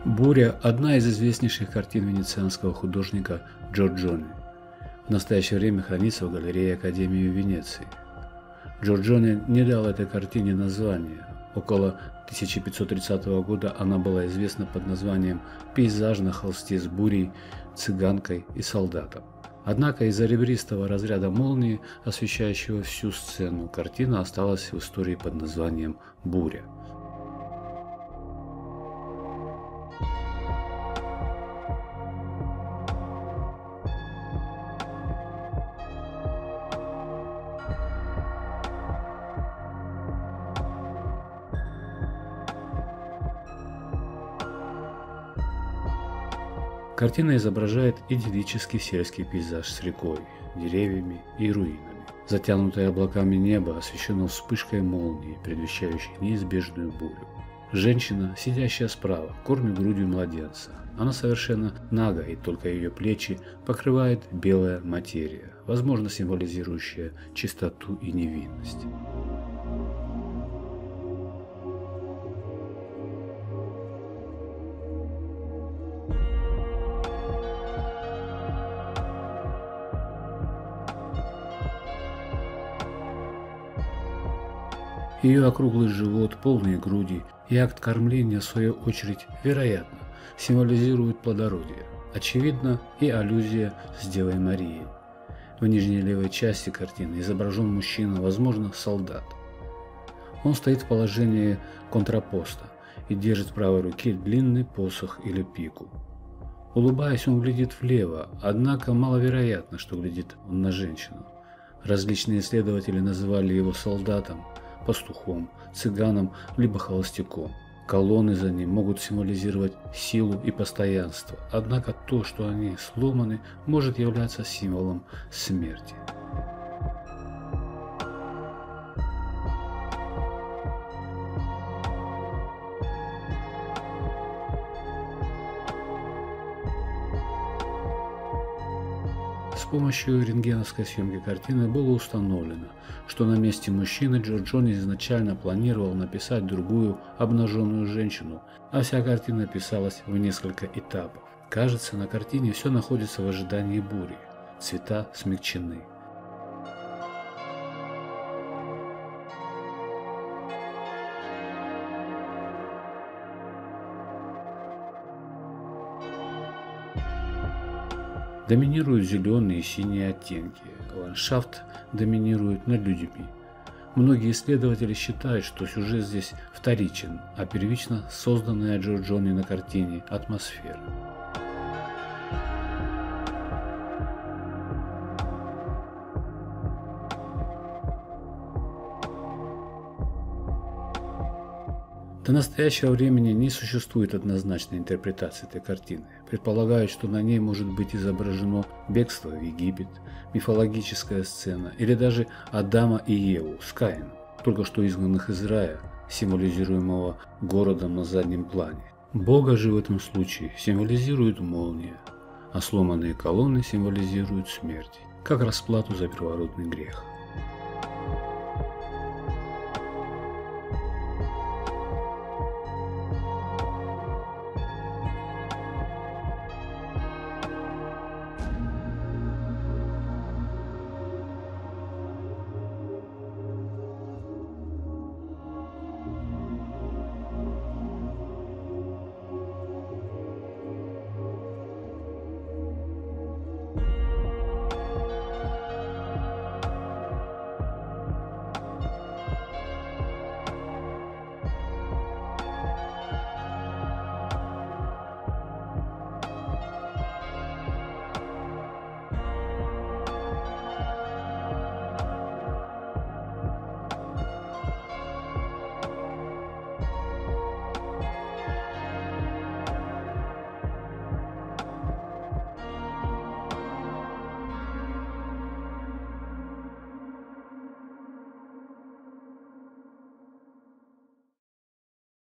Буря – одна из известнейших картин венецианского художника Джорджоне. В настоящее время хранится в галерее Академии в Венеции. Джорджоне не дал этой картине название. Около 1530 года она была известна под названием «Пейзаж на холсте с бурей, цыганкой и солдатом». Однако из-за ребристого разряда молнии, освещающего всю сцену, картина осталась в истории под названием «Буря». Картина изображает идиллический сельский пейзаж с рекой, деревьями и руинами. Затянутое облаками небо освещено вспышкой молнии, предвещающей неизбежную бурю. Женщина, сидящая справа, кормит грудью младенца. Она совершенно нага, и только ее плечи покрывает белая материя, возможно, символизирующая чистоту и невинность. Ее округлый живот, полные груди и акт кормления, в свою очередь, вероятно, символизируют плодородие. Очевидно и аллюзия с Девой Марией. В нижней левой части картины изображен мужчина, возможно, солдат. Он стоит в положении контрапоста и держит в правой руке длинный посох или пику. Улыбаясь, он глядит влево, однако маловероятно, что глядит он на женщину. Различные исследователи называли его солдатом, пастухом, цыганом, либо холостяком. Колонны за ним могут символизировать силу и постоянство, однако то, что они сломаны, может являться символом смерти. С помощью рентгеновской съемки картины было установлено, что на месте мужчины Джорджоне изначально планировал написать другую обнаженную женщину, а вся картина писалась в несколько этапов. Кажется, на картине все находится в ожидании бури. Цвета смягчены. Доминируют зеленые и синие оттенки. Ландшафт доминирует над людьми. Многие исследователи считают, что сюжет здесь вторичен, а первично созданная Джорджоне на картине атмосфера. До настоящего времени не существует однозначной интерпретации этой картины. Предполагают, что на ней может быть изображено бегство в Египет, мифологическая сцена или даже Адама и Еву с Каином, только что изгнанных из рая, символизируемого городом на заднем плане. Бога же в этом случае символизирует молния, а сломанные колонны символизируют смерть, как расплату за первородный грех.